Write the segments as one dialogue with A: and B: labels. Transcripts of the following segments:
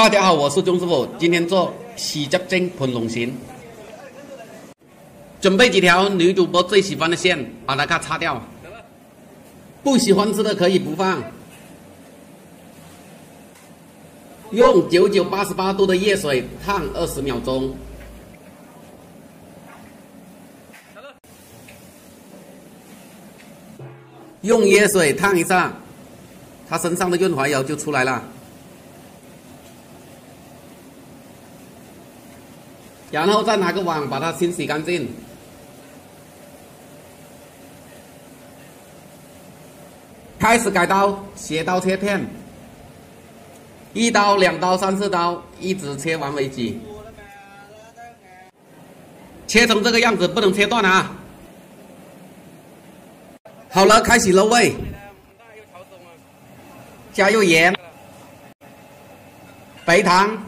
A: 大家好，我是钟师傅，今天做洗脚精喷龙形。准备几条女主播最喜欢的线，把它擦掉。不喜欢吃的可以不放。用9988度的热水烫20秒钟。用热水烫一下，它身上的润滑油就出来了。然后再拿个碗把它清洗干净。开始改刀，斜刀切片，1刀、2刀、3、4刀，一直切完为止。切成这个样子，不能切断啊！好了，开始入味，加入盐、白糖、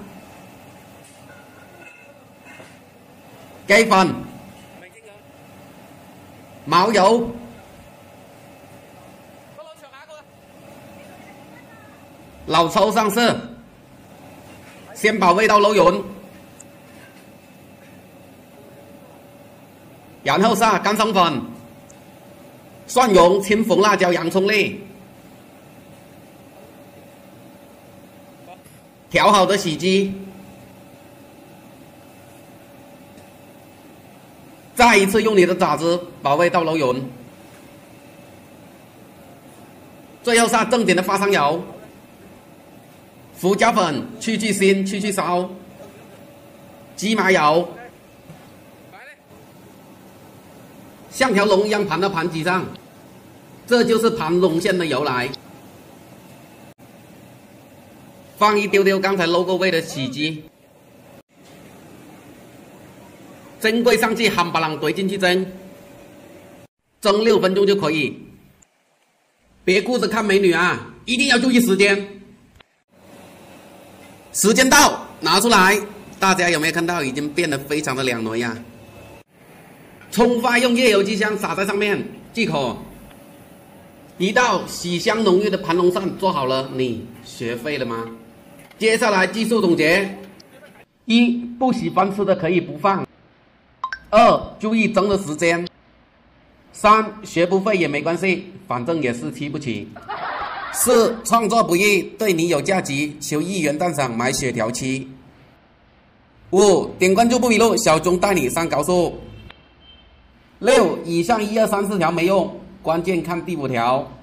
A: 雞粉、毛油、老抽上色，先把味道揉匀，然后下干葱粉、蒜蓉、青红辣椒、洋葱粒，调好的洗鸡。再一次用你的爪子把味道揉匀，最后下正点的花生油、胡椒粉去腥去骚，鸡麻油，像条龙一样盘到盘子上，这就是盘龙馅的由来。放一丢丢刚才揉过味的洗鸡。蒸柜上去，夯巴啷怼进去蒸，6分钟就可以。别顾着看美女啊，一定要注意时间。时间到，拿出来，大家有没有看到已经变得非常的两浓呀？葱花用热油鸡香撒在上面，即可。一道喜香浓郁的盘龙鳝做好了，你学会了吗？接下来技术总结：1. 不喜欢吃的可以不放。2. 注意蒸的时间。3. 学不会也没关系，反正也是吃不起。4. 创作不易，对你有价值，求1元赞赏买血条吃。5. 点关注不迷路，小钟带你上高速。6. 以上1、2、3、4条没用，关键看第5条。